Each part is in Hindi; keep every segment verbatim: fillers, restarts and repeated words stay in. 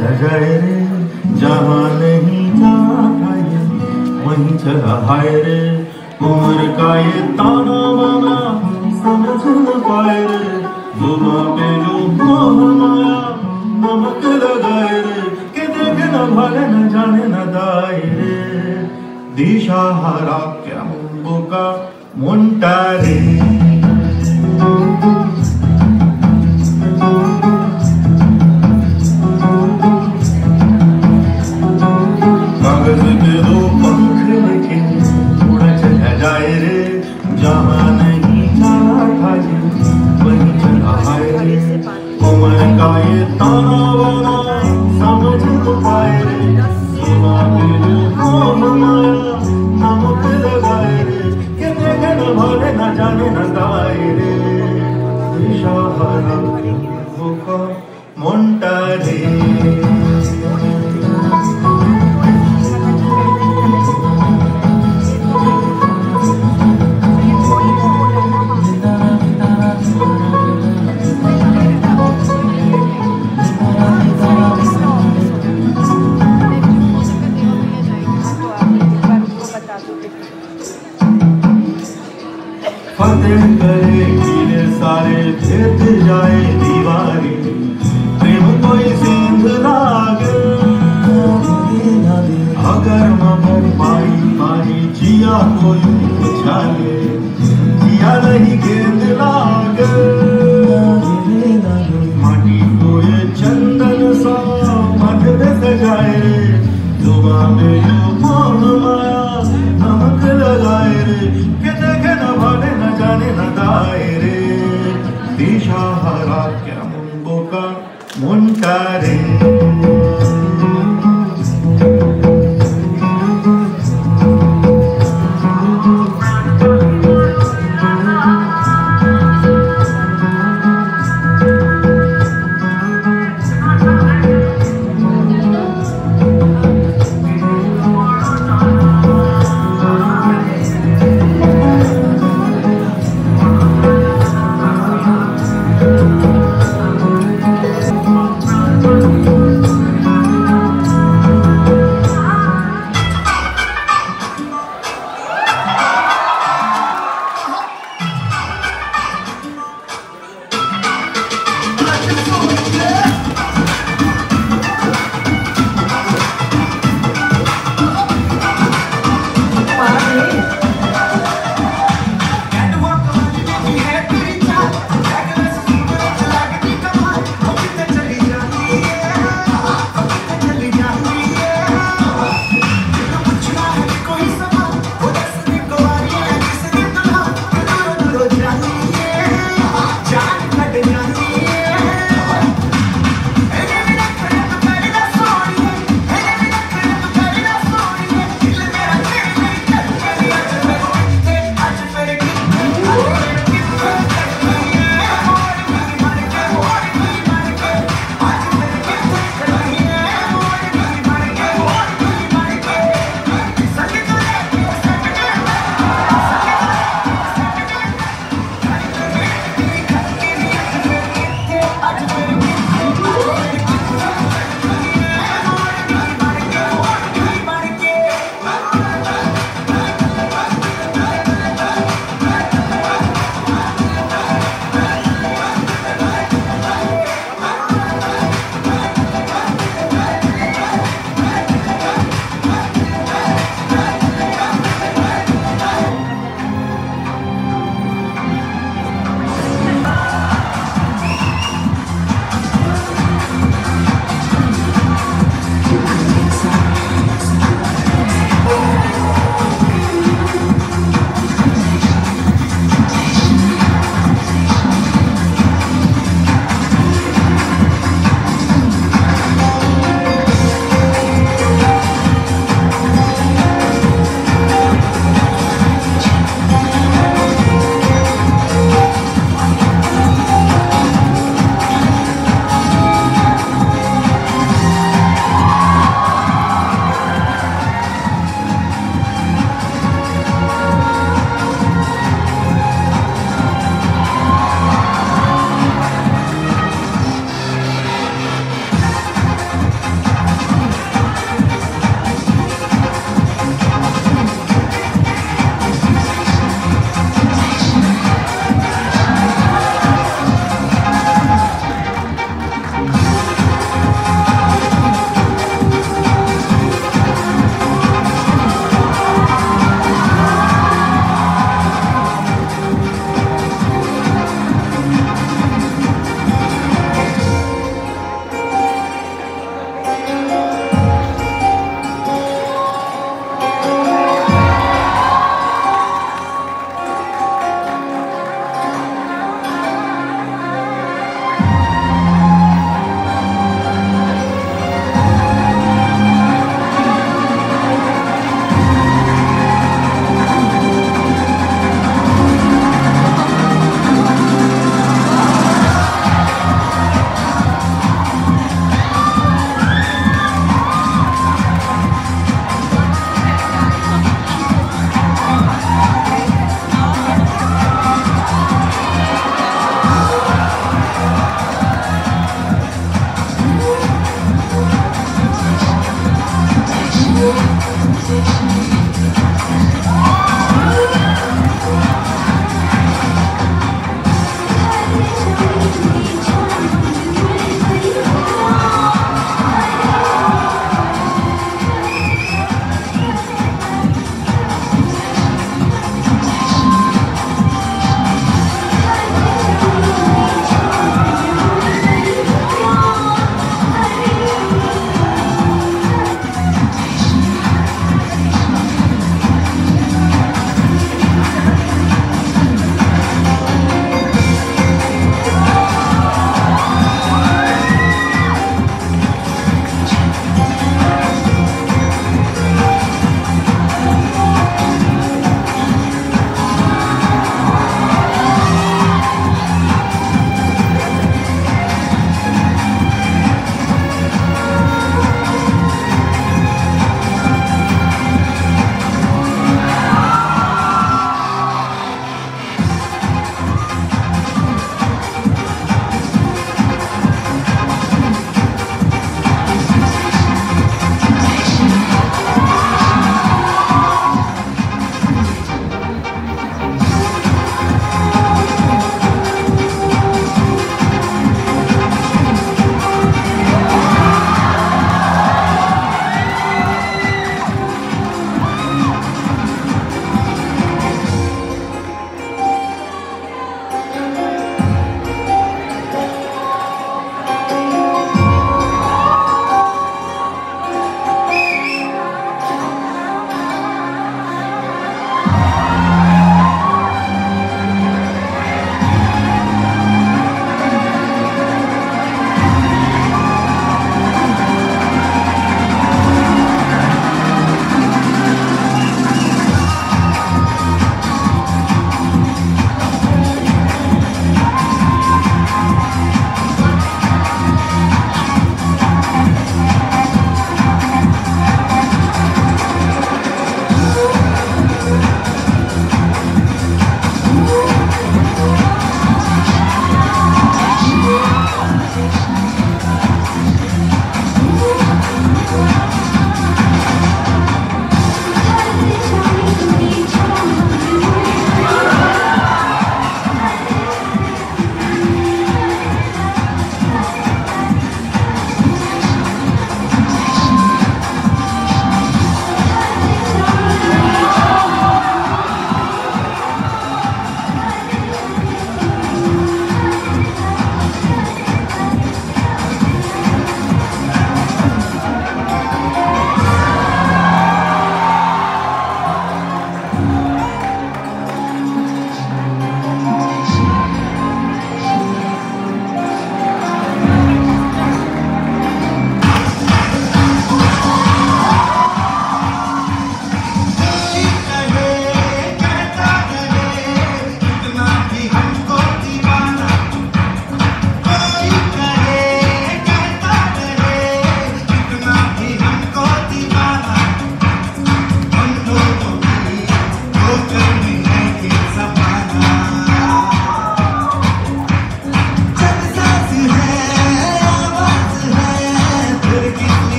चला जाए रे जहाँ नहीं जाता ये वहीं चला हाय रे उम्र का ये ताना बाना समझ न पाए रे जुबां पे जो मोह माया नमक लगाए रे कि देखे न भाले न जाने न दाए रे दिशा हरा क्या मुंबो का मुंटा रे कागज के दो पंख लेके उड़ चला जाए रे जहाँ नहीं जाना था ये वहीं चला हाय रे उम्र का ये ताना बाना समझ तो पाए रे जुबां पे जो मोह माया नमक लगाए रे कि देखे न भाले न जाने न दाए रे दिशा हरा वो का मुंटा रे फतेह करे कीड़े सारे भेद जाए दीवारी प्रेम कोई सिंध लागे अगर मगर पाई पाई जिया कोई उछाले जिया नहीं गेंद लागे माटी को ये चंदन सा मध में सजाए रे जुबां में जो मोह माया नमक लगाए रे कि देखे न भाले न जाने न दाए रे दिशा हरा क्या मुंबो का मुंटा रे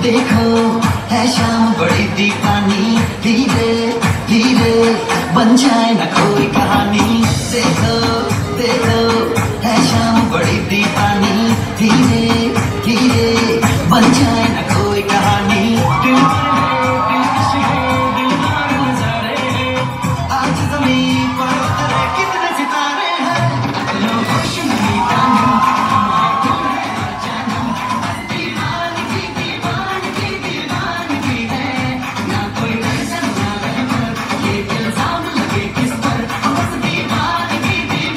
देखो है शाम बड़ी दीवानी, धीरे धीरे बन जाए ना कोई कहानी। देखो देखो है शाम बड़ी दीवानी, धीरे धीरे बन जाए ना कोई कहानी। आज ज़मीन पर उतरे कितने सितारे हैं, लो खुश नहीं जानू, दीवानगी दीवानगी दीवानगी है, ना कोई वैसा ना रहमत, ये इल्जाम लगे किस पर, बस दीवानगी दीवानगी।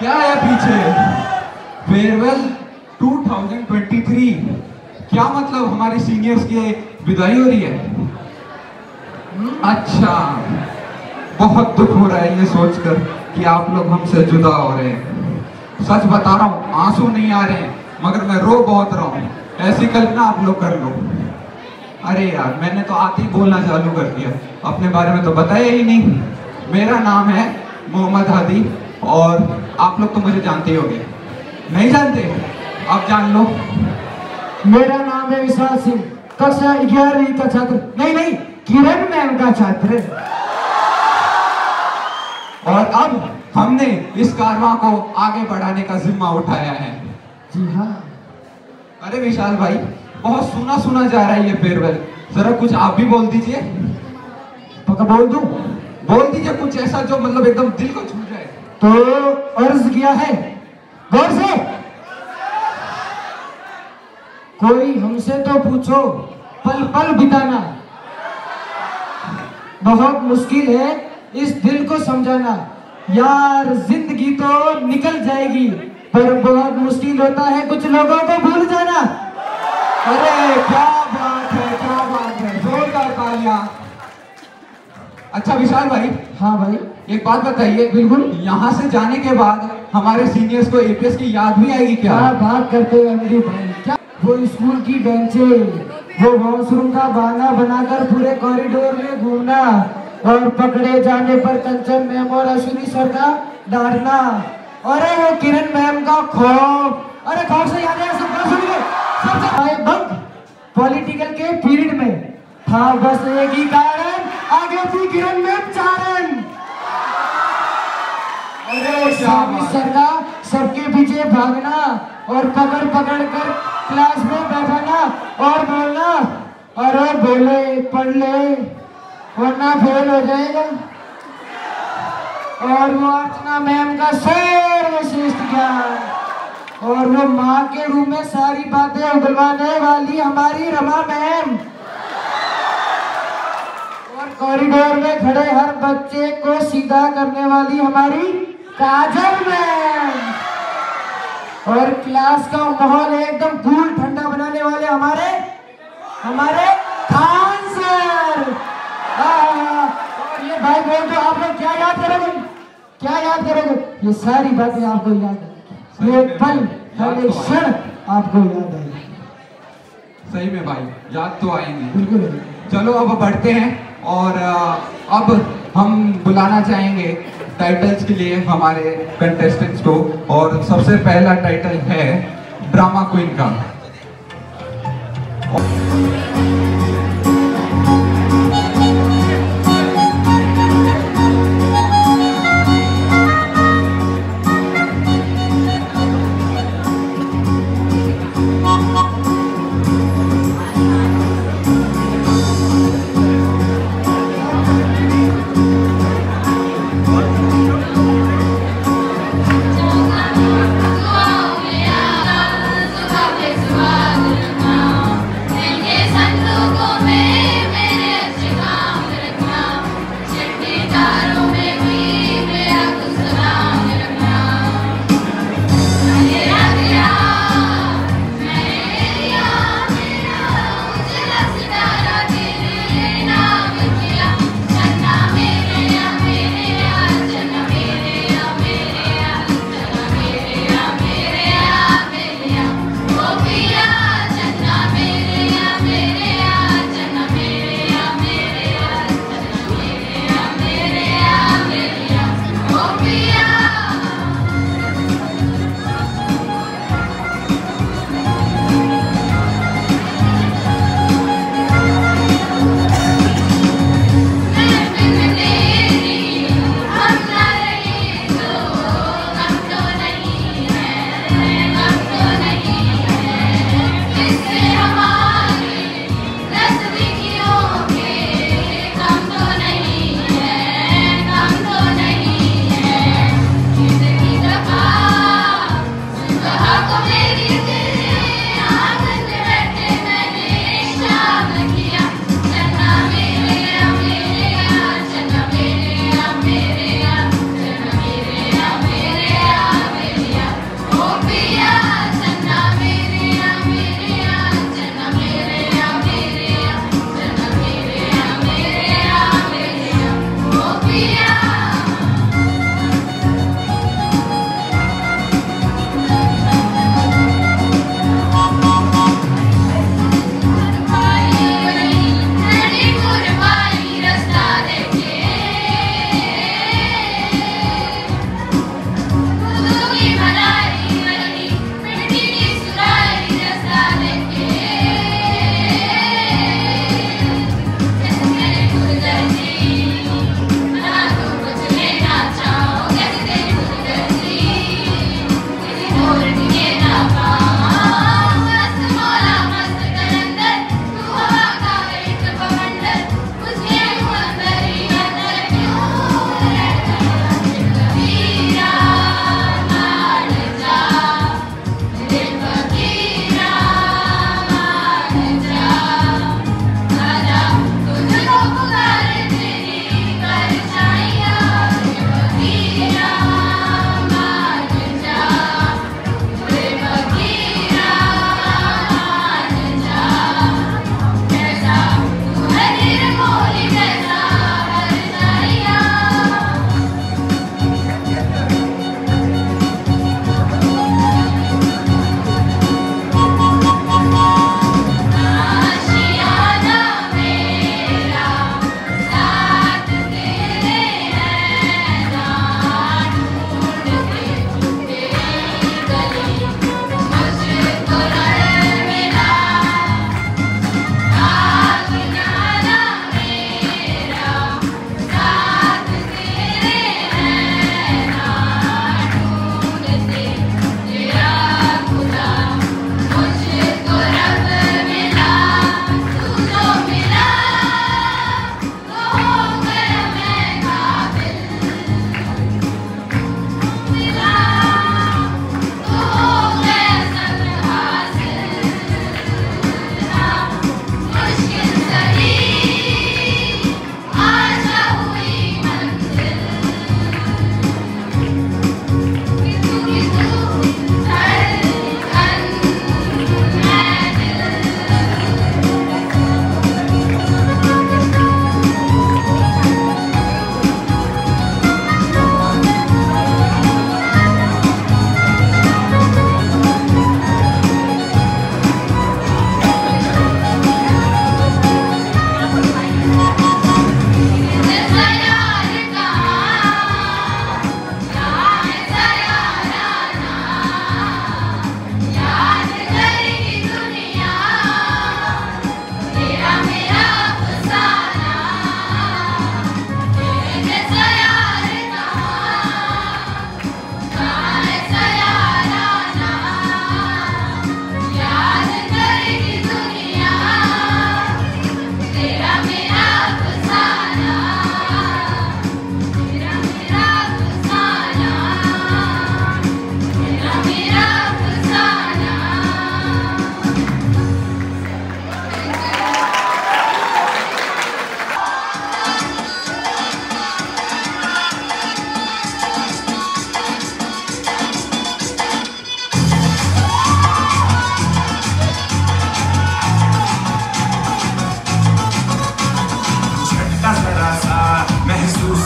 क्या है पीछे? फेयरवेल दो हज़ार तेईस। क्या मतलब हमारे सीनियर्स की विदाई हो रही है? अच्छा, बहुत दुख हो रहा है ये सोचकर कि आप लोग हमसे जुदा हो रहे हैं। सच बता रहा हूँ, आंसू नहीं आ रहे हैं, मगर मैं रो बहुत रहा हूँ। ऐसी कल्पना आप लोग कर लो। अरे यार, मैंने तो आते ही बोलना चालू कर दिया, अपने बारे में तो बताया ही नहीं। मेरा नाम है मोहम्मद हादी और आप लोग तो मुझे जानते ही होंगे। नहीं जानते? अब जान लो। मेरा नाम है विशाल सिंह, कक्षा ग्यारहवीं का छात्र, नहीं नहीं किरण मैम का छात्र। और अब हमने इस कारवां को आगे बढ़ाने का जिम्मा उठाया है। जी हाँ। अरे विशाल भाई, बहुत सुना सुना जा रहा है ये फेयरवेल, जरा कुछ आप भी बोल दीजिए। पक्का बोल दूं? बोल दीजिए कुछ ऐसा जो मतलब एकदम दिल को छू जाए। तो अर्ज किया है गौर से, कोई हमसे तो पूछो, पल पल बिताना बहुत मुश्किल है, इस दिल को समझाना। यार जिंदगी तो निकल जाएगी, पर बहुत मुश्किल होता है कुछ लोगों को भूल जाना। अरे क्या बात है, क्या बात है, जोरदार तालियां। अच्छा विशाल भाई। हाँ भाई। एक बात बताइए, बिल्कुल यहाँ से जाने के बाद हमारे सीनियर्स को एपीएस की याद भी आएगी क्या? क्या बात करते हैं अमरी भाई, क्या वो स्कूल की बेंचे, वो वॉशरूम का बहाना बनाकर पूरे कॉरिडोर में घूमना और पकड़े जाने पर कंचन मैम और अश्विनी सर का डांटना, अरे वो किरण मैम का खौफ, अरे खौफ से याद है सब सुनिए, सबसे बंक पॉलिटिकल के पीरियड में था बस एक ही कारण, आगे थी किरण मैम चारण। अरे सर का सबके पीछे भागना और पकड़ पकड़ कर क्लास में बैठाना और बोलना, अरे बोले पढ़ ले वरना फेल हो जाएगा। और वो अर्चना मैम का सर्वश्रेष्ठ ज्ञान, और वो माँ के रूम में सारी बातें उगलवाने वाली हमारी रमा मैम, और कॉरिडोर में खड़े हर बच्चे को सीधा करने वाली हमारी काजल मैम, और क्लास का माहौल एकदम कूल ठंडा बनाने वाले हमारे हमारे खान सर। और ये भाई बोल तो आप लोग क्या याद करोगे, क्या याद करोगे? ये सारी बातें आपको याद आएगी, ये पल हर एक क्षण आपको याद आएगी। सही में भाई, याद तो आएंगे। बिल्कुल। चलो अब बढ़ते हैं और अब हम बुलाना चाहेंगे टाइटल्स के लिए हमारे कंटेस्टेंट्स को, और सबसे पहला टाइटल है ड्रामा क्वीन का। Yes.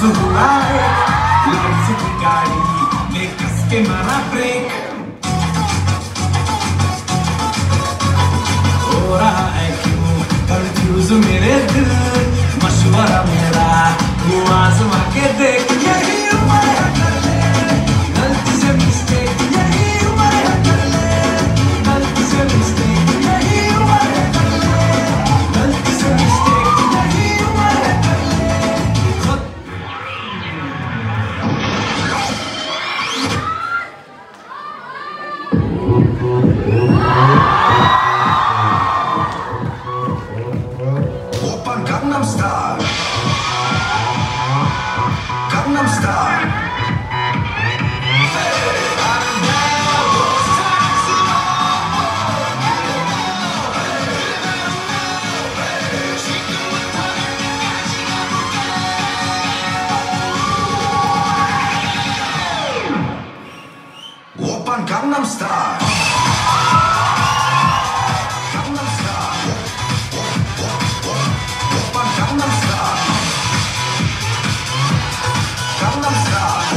कंफ्यूज हुआ है लाइट्स की गाड़ी ले कस के मारा ब्रेक हो रहा है क्यों कंफ्यूज मेरे दिल मशवरा मेरा वो आजमा के देख यही उम्र है कर ले गलती से मिस्टेक यही उम्र है कर ले गलती से मिस्टेक यही उम्र है कर ले गलती से मिस्टेक यही उम्र है कर ले खुद Open Gangnam Style. Gangnam Style. Open Gangnam Style. Gangnam Style. Open Gangnam Style. Gangnam Style.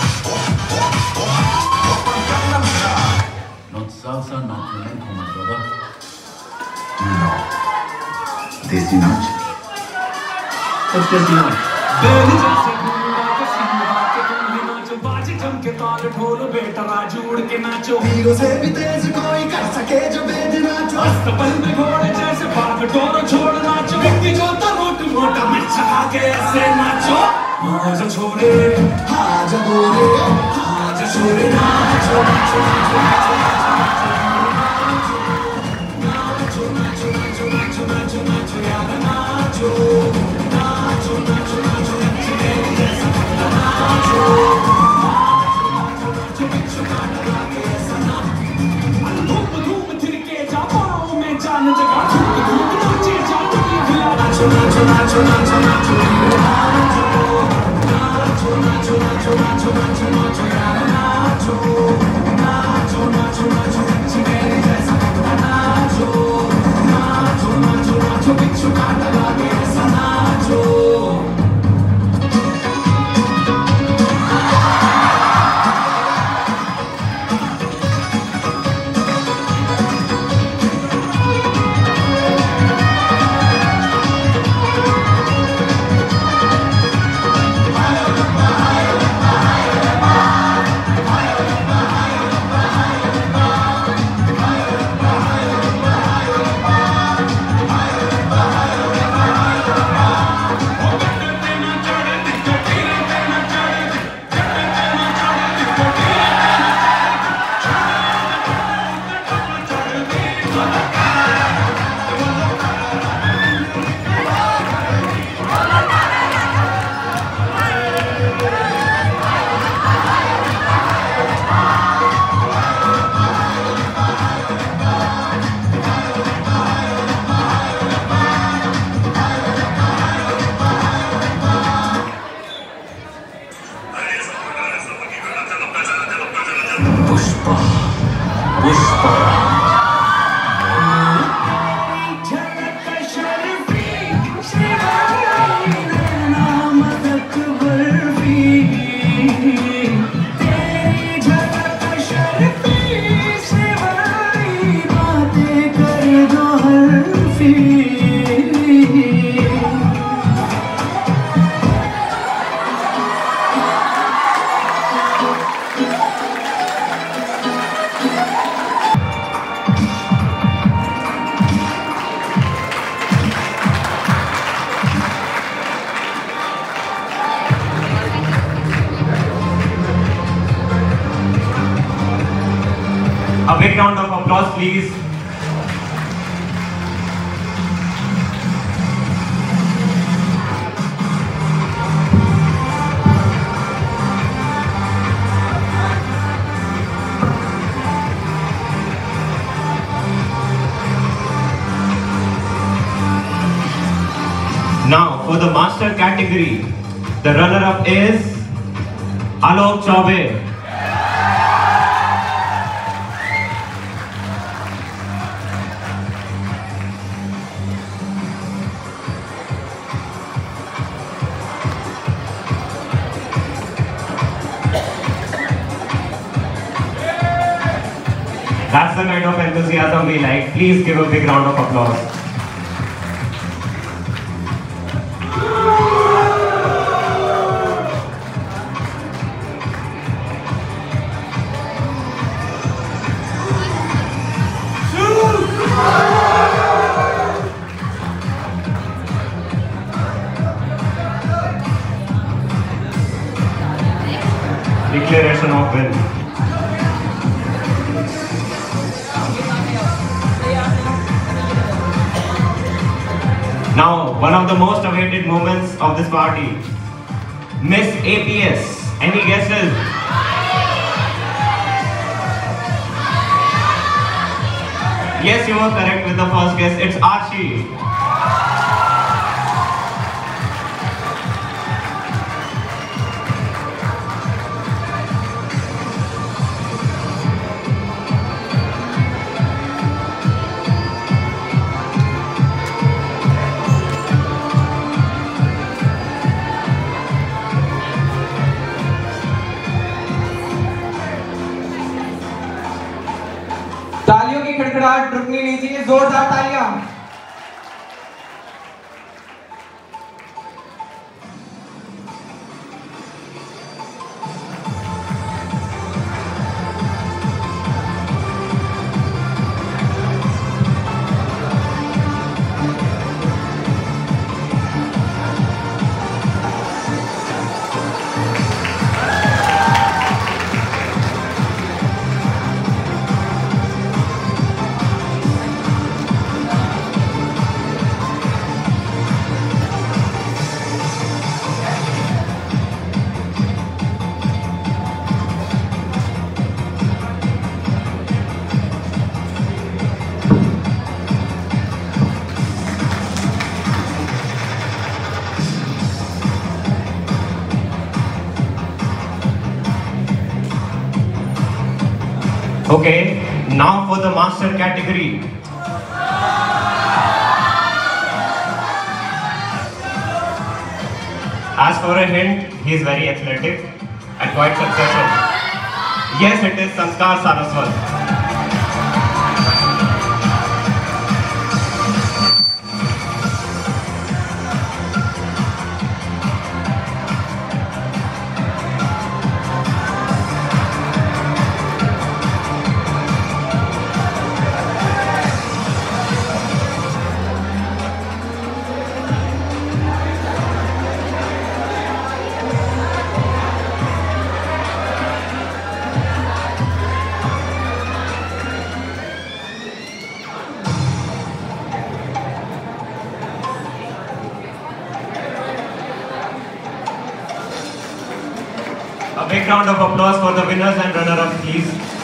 Open Gangnam Style. Not salsa, not flamenco, my brother. No. Desi Nach. What's this now? बेल जैसे घूमना के सिंगा के तुम भी नाचो बाजे जम के ताल ढोल बेटा राजू उड़ के नाचो हीरो से भी तेज कोई कर सके जो बेद नाचो अस्तबल में घोड़े जैसे भाग डोर छोड़ नाचो व्यक्ति को तो रोट मोटा मिर्च खा के ऐसे नाचो मौज छोड़े हाँ जबोरे आज छोड़े नाचो नाचो नाचो नाचो नाचो नाचो नाचो नाचो नाचो नाचो यार नाचो नाचो नाचो नाचो नच्चे जैसा बंदा नाचो नाचो नाचो बिच्छू गाना गा के ऐसा ना धूम धूम थिरके जा पाँव में जान जगा धूम धूम नाचे जा दुनिया हिला नाचो नाचो नाचो नाचो नाचो नाचो नाचो नाचो नाचो नाचो नाचो यार नाचो नाचो नाचो नाचो नच्चे जैसा बंदा नाचो नाचो नाचो नाचो बिच्छू गाना गा के ऐसा नाचो Pushpa Pushpa A big round of applause, please. Now, for the master category, the runner-up is Alok Chaube. That's the kind of enthusiasm we like. Please give a big round of applause. Declaration of win. Now, one of the most awaited moments of this party. Miss A P S. Any guesses? Yes, you were correct with the first guess. It's Archie. तालियों की खड़खड़ाहट रुकनी नहीं चाहिए, जोरदार तालियां। Okay, now for the master category. As for a hint, he is very athletic and quite successful. Yes, it is Sanskar Saraswat. A big round of applause for the winners and runner-up, please.